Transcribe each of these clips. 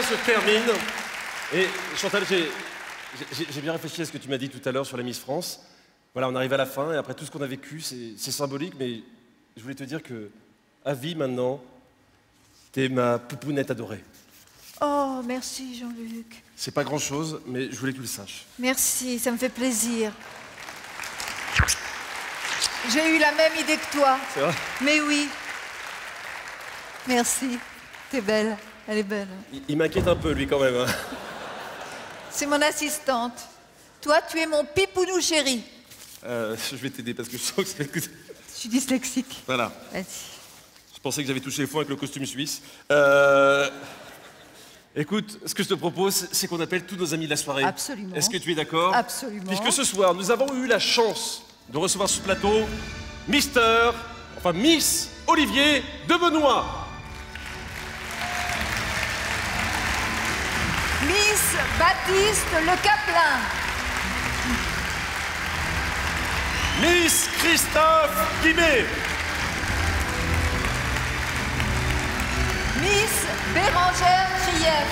se termine. Et Chantal, j'ai bien réfléchi à ce que tu m'as dit tout à l'heure sur la Miss France. Voilà, on arrive à la fin et après tout ce qu'on a vécu, c'est symbolique, mais je voulais te dire que, à vie maintenant, t'es ma poupounette adorée. Oh, merci Jean-Luc. C'est pas grand-chose, mais je voulais que tu le saches. Merci, ça me fait plaisir. J'ai eu la même idée que toi. C'est vrai? Mais oui. Merci. T'es belle. Elle est belle. Il m'inquiète un peu, lui, quand même. Hein. C'est mon assistante. Toi, tu es mon pipounou chéri. Je vais t'aider parce que je sens que c'est... Je suis dyslexique. Voilà. Vas-y. Je pensais que j'avais touché les fonds avec le costume suisse. Écoute, ce que je te propose, c'est qu'on appelle tous nos amis de la soirée. Absolument. Est-ce que tu es d'accord? Absolument. Puisque ce soir, nous avons eu la chance de recevoir sur ce plateau Miss Olivier de Benoît. Miss Baptiste Le Caplin. Miss Christophe Guimet. Miss Bérangère Krief.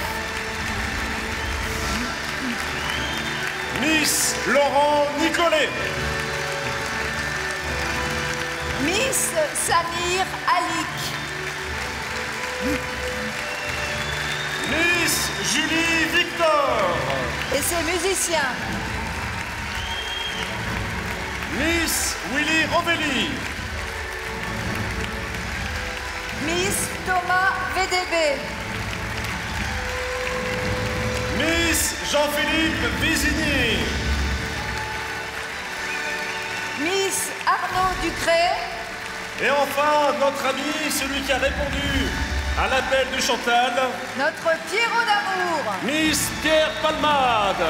Miss Laurent Nicolet. Miss Samir Alik. Miss Julie Victor. Et ses musiciens. Miss Willy Rovelli. Miss Thomas VDB. Miss Jean-Philippe Vizini. Miss Arnaud Ducré. Et enfin, notre ami, celui qui a répondu à l'appel de Chantal, Notre Pierrot d'amour. Miss Pierre Palmade.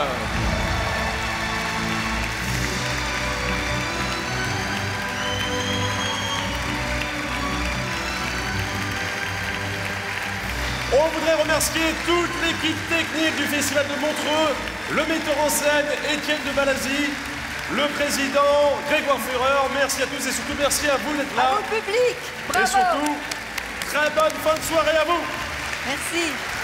On voudrait remercier toute l'équipe technique du Festival de Montreux, le metteur en scène Étienne de Balazy, le président Grégoire Fureur. Merci à tous et surtout merci à vous d'être là. À vous, public. Bravo. Et surtout, très bonne fin de soirée à vous. Merci.